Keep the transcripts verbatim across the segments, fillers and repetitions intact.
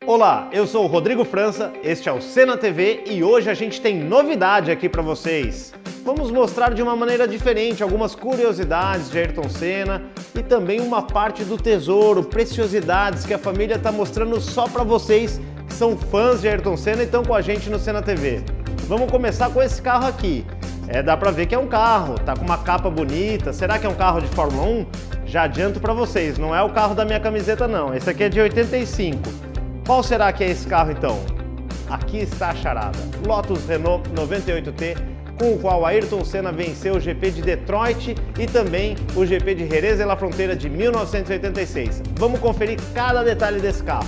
Olá, eu sou o Rodrigo França, este é o Cena T V e hoje a gente tem novidade aqui para vocês. Vamos mostrar de uma maneira diferente algumas curiosidades de Ayrton Senna e também uma parte do tesouro, preciosidades que a família está mostrando só para vocês que são fãs de Ayrton Senna e estão com a gente no Cena T V. Vamos começar com esse carro aqui. É, dá para ver que é um carro, tá com uma capa bonita. Será que é um carro de Fórmula um? Já adianto para vocês, não é o carro da minha camiseta não, esse aqui é de oitenta e cinco. Qual será que é esse carro então? Aqui está a charada, Lotus Renault noventa e oito T, com o qual Ayrton Senna venceu o G P de Detroit e também o G P de Jerez de la Frontera de mil novecentos e oitenta e seis. Vamos conferir cada detalhe desse carro.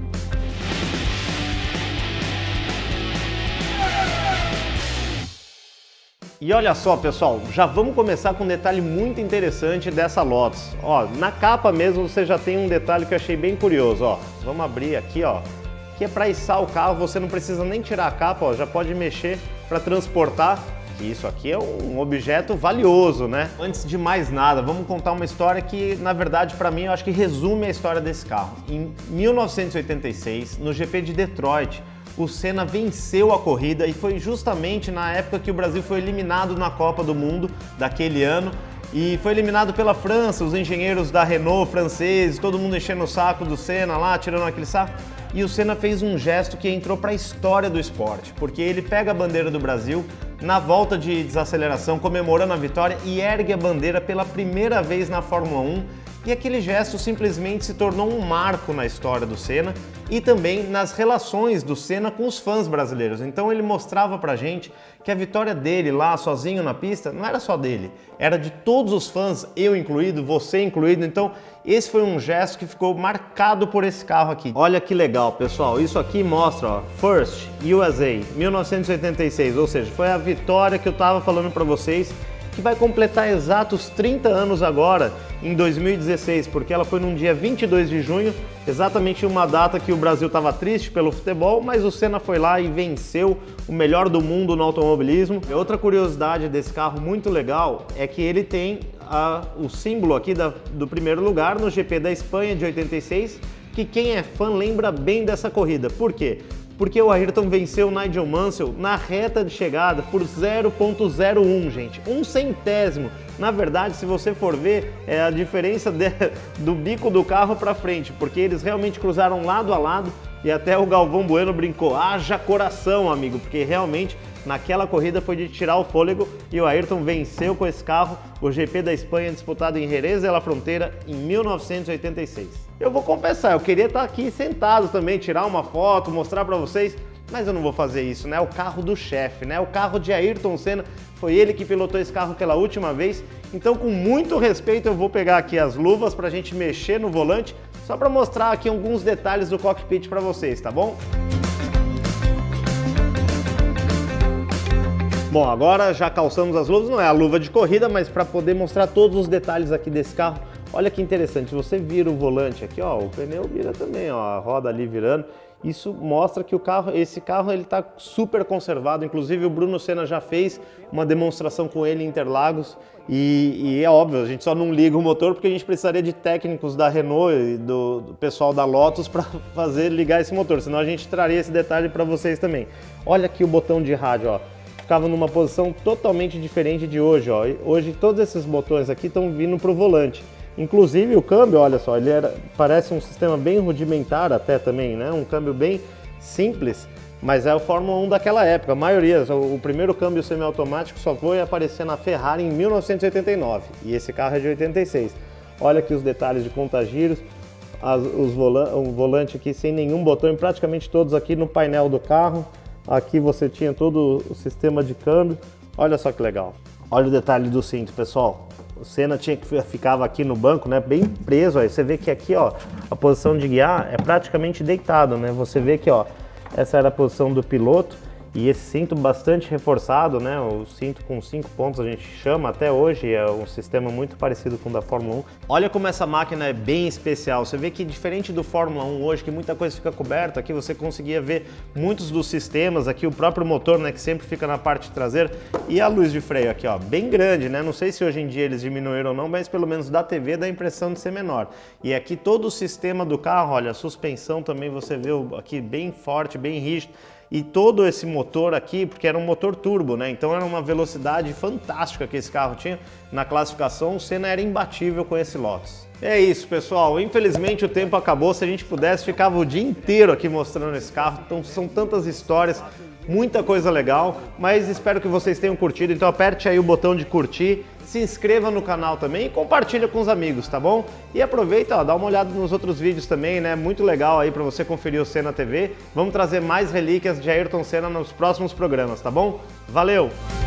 E olha só, pessoal, já vamos começar com um detalhe muito interessante dessa Lotus. Ó, na capa mesmo você já tem um detalhe que eu achei bem curioso, ó. Vamos abrir aqui, ó, que é para içar o carro, você não precisa nem tirar a capa, ó, já pode mexer para transportar. Que isso aqui é um objeto valioso, né? Antes de mais nada, vamos contar uma história que, na verdade, para mim, eu acho que resume a história desse carro. Em mil novecentos e oitenta e seis, no G P de Detroit, o Senna venceu a corrida e foi justamente na época que o Brasil foi eliminado na Copa do Mundo daquele ano e foi eliminado pela França, os engenheiros da Renault franceses, todo mundo enchendo o saco do Senna lá, tirando aquele saco. E o Senna fez um gesto que entrou para a história do esporte, porque ele pega a bandeira do Brasil na volta de desaceleração, comemorando a vitória e ergue a bandeira pela primeira vez na Fórmula um. E aquele gesto simplesmente se tornou um marco na história do Senna e também nas relações do Senna com os fãs brasileiros. Então ele mostrava pra gente que a vitória dele lá sozinho na pista não era só dele, era de todos os fãs, eu incluído, você incluído. Então esse foi um gesto que ficou marcado por esse carro aqui. Olha que legal, pessoal, isso aqui mostra, ó, First U S A mil novecentos e oitenta e seis, ou seja, foi a vitória que eu tava falando pra vocês, que vai completar exatos trinta anos agora, em dois mil e dezesseis, porque ela foi num dia vinte e dois de junho, exatamente uma data que o Brasil estava triste pelo futebol, mas o Senna foi lá e venceu o melhor do mundo no automobilismo. E outra curiosidade desse carro muito legal é que ele tem a, o símbolo aqui da, do primeiro lugar no G P da Espanha de oitenta e seis, que quem é fã lembra bem dessa corrida. Por quê? Porque o Ayrton venceu o Nigel Mansell na reta de chegada por zero ponto zero um, gente, um centésimo. Na verdade, se você for ver, é a diferença de, do bico do carro para frente, porque eles realmente cruzaram lado a lado e até o Galvão Bueno brincou, haja coração, amigo, porque realmente naquela corrida foi de tirar o fôlego e o Ayrton venceu com esse carro o G P da Espanha disputado em Jerez de la Frontera em mil novecentos e oitenta e seis. Eu vou confessar, eu queria estar aqui sentado também, tirar uma foto, mostrar para vocês, mas eu não vou fazer isso, né? O carro do chefe, né? O carro de Ayrton Senna, foi ele que pilotou esse carro pela última vez, então com muito respeito eu vou pegar aqui as luvas para a gente mexer no volante, só para mostrar aqui alguns detalhes do cockpit para vocês, tá bom? Bom, agora já calçamos as luvas, não é a luva de corrida, mas para poder mostrar todos os detalhes aqui desse carro. Olha que interessante, você vira o volante aqui, ó, o pneu vira também, ó, a roda ali virando. Isso mostra que o carro, esse carro ele está super conservado, inclusive o Bruno Senna já fez uma demonstração com ele em Interlagos e, e é óbvio, a gente só não liga o motor porque a gente precisaria de técnicos da Renault e do, do pessoal da Lotus para fazer ligar esse motor, senão a gente traria esse detalhe para vocês também. Olha aqui o botão de rádio, ó, ficava numa posição totalmente diferente de hoje, ó. Hoje todos esses botões aqui estão vindo para o volante. Inclusive o câmbio, olha só, ele era, parece um sistema bem rudimentar até também, né? Um câmbio bem simples, mas é o Fórmula um daquela época. A maioria, o primeiro câmbio semiautomático só foi aparecer na Ferrari em mil novecentos e oitenta e nove e esse carro é de oitenta e seis. Olha aqui os detalhes de contagiros, as, os volan o volante aqui sem nenhum botão, praticamente todos aqui no painel do carro. Aqui você tinha todo o sistema de câmbio, olha só que legal. Olha o detalhe do cinto, pessoal. O Senna tinha que ficava aqui no banco, né, bem preso. Aí você vê que aqui, ó, a posição de guiar é praticamente deitado, né? Você vê que, ó, essa era a posição do piloto E esse cinto bastante reforçado, né? O cinto com cinco pontos a gente chama até hoje, é um sistema muito parecido com o da Fórmula um. Olha como essa máquina é bem especial, você vê que diferente do Fórmula um hoje, que muita coisa fica coberta, aqui você conseguia ver muitos dos sistemas, aqui o próprio motor, né, que sempre fica na parte traseira, e a luz de freio aqui, ó, bem grande, né? Não sei se hoje em dia eles diminuíram ou não, mas pelo menos da T V dá a impressão de ser menor. E aqui todo o sistema do carro, olha, a suspensão também você vê aqui bem forte, bem rígido. E todo esse motor aqui, porque era um motor turbo, né? Então era uma velocidade fantástica que esse carro tinha. Na classificação, o Senna era imbatível com esse Lotus. É isso, pessoal. Infelizmente o tempo acabou. Se a gente pudesse, ficava o dia inteiro aqui mostrando esse carro. Então são tantas histórias, muita coisa legal. Mas espero que vocês tenham curtido. Então aperte aí o botão de curtir. Se inscreva no canal também e compartilha com os amigos, tá bom? E aproveita, ó, dá uma olhada nos outros vídeos também, né? Muito legal aí para você conferir o Senna T V. Vamos trazer mais relíquias de Ayrton Senna nos próximos programas, tá bom? Valeu!